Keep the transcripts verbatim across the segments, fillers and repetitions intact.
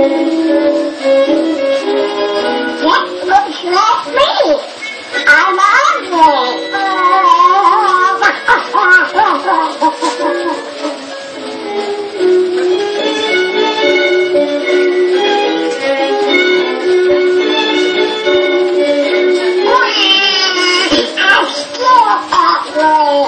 looks like me. I'm ugly. I'm still ugly.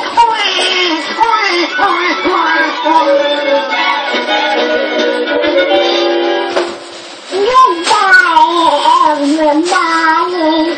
Goodbye, everybody.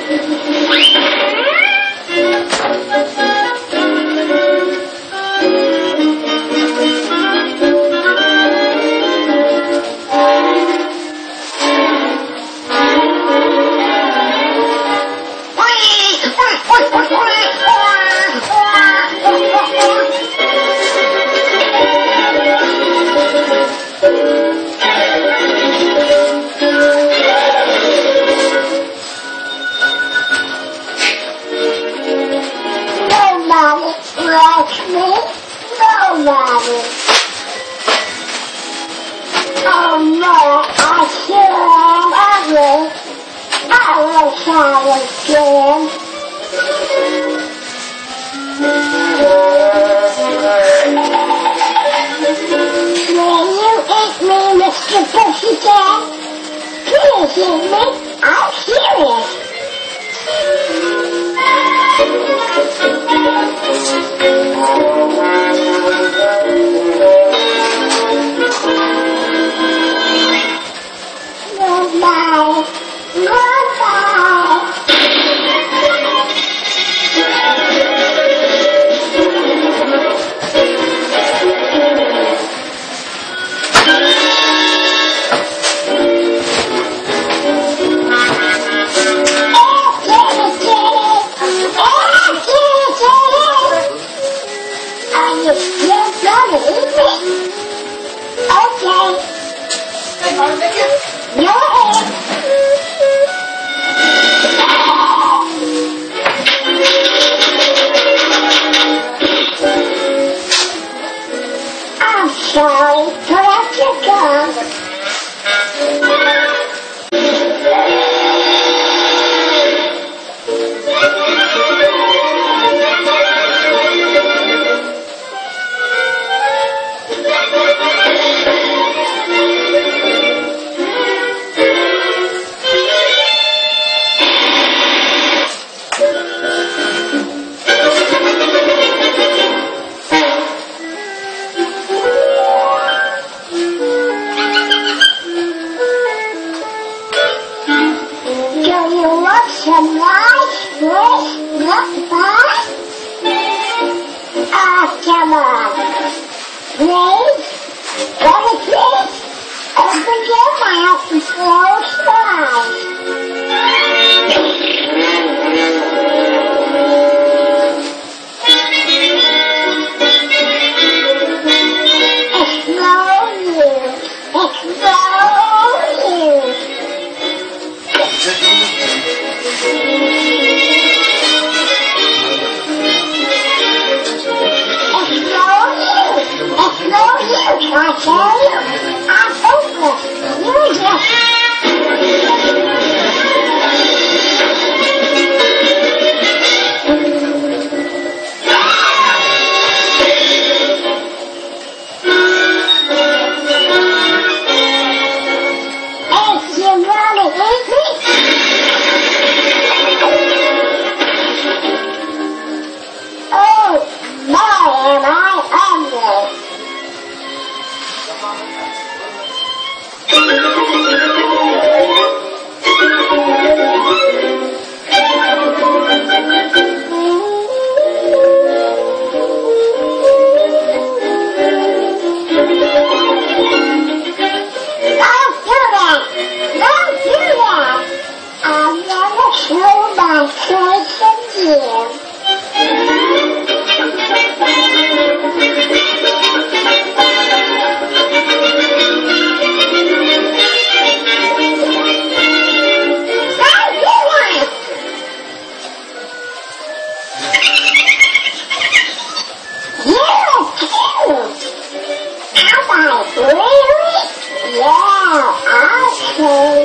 Nobody likes me. Nobody. Oh no, I sure am ugly. I wish I was good. Will you eat me, Mister Pussycat? Please eat me. I'm serious. Goodbye. Goodbye. You're gonna eat me? Okay. Go ahead. I'm sorry. Put out your gun. Do you want some rice, fish, nut pie? Ah, come on. Please? Can you please? Open your mouth and close your eyes. Explode you. Explode you. I tell you, I'm hopeless. You're just... If you want to eat me, oh, boy, am I ugly. Really? Yeah, I Okay.